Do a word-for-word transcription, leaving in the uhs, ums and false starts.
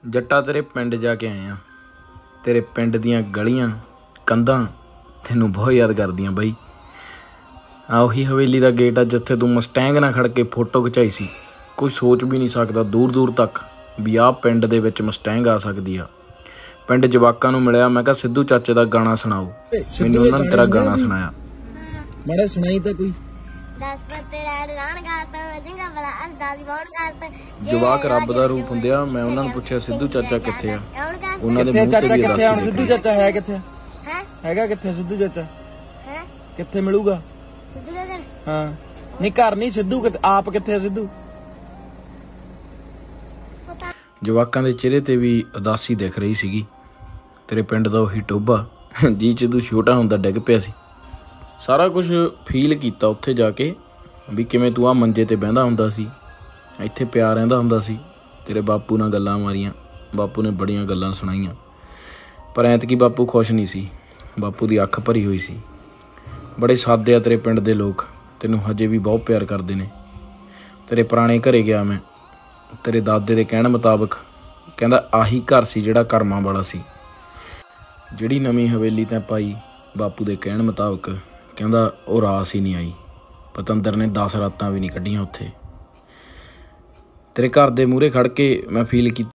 जट्टा तेरे पिंड जाके आए आ। तेरे पिंड दियां गलियां कंधां तैनू बहुत याद करदियां बई। आ उही हवेली का गेट आ जिथे तू मसटैंग ना खड़ के फोटो खिचाई सी। कोई सोच भी नहीं सकता दूर दूर तक भी आ पिंड दे विच मसटैंग आ सकदी आ। पिंड जवाकां नू मिलिया, मैं कहा सिद्धू चाचे का गाना सुनाओ। मैनूं उन्हां ने तेरा गाना सुनाया। माड़ा सुनाई तो कोई। जवाक रब दा रूप हुंदे आ। मैं उन्हां नूं पुछया सिद्धू चाचा कित्थे आ? उन्हां दे मूंह ते चाचा भी कित्थे आ? उदासी सिद्धू दिखदी। चाचा है कित्थे? हैगा कित्थे सिद्धू चाचा? कित्थे मिलूगा? हाँ नहीं घर नहीं सिद्धू कित्थे आप कित्थे सिद्धू? जवाकां दे चेहरे ते भी उदासी दिख रही सीगी। तेरे पिंड दा उही टोबा जी च तू छोटा हुंदा डिग पिया सी। सारा कुछ फील कीता उत्थे जाके भी किवें तू आ मंजे ते बहिंदा हुंदा सी, इत्थे प्यार रहिंदा हुंदा सी। तेरे बापू नाल गल्लां मारियां, बापू ने बड़ियां गल्लां सुणाईयां, पर ऐतकी बापू खुश नहीं सी। बापू दी अख भरी हुई सी। बड़े सादे आ तेरे पिंड दे लोग, तैनूं हजे भी बहुत प्यार करदे ने। तेरे पुराने घरे गया मैं, तेरे दादे दे कहण मुताबक कहंदा आही घर सी जिहड़ा करमां वाला सी। जिहड़ी नवीं हवेली तैं पाई बापू दे कहण मुताबक कहंदा ओह रास ही नहीं आई। पतंदर ने दस रातां भी नहीं कड्ढियां उत्थे। तेरे घर दे मूहरे खड़ के मैं फील की